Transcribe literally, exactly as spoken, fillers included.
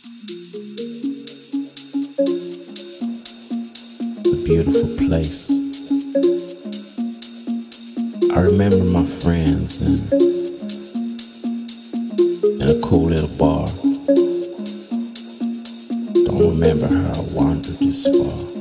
a beautiful place. I remember my friends and in a cool little bar. Don't remember how I wandered this far.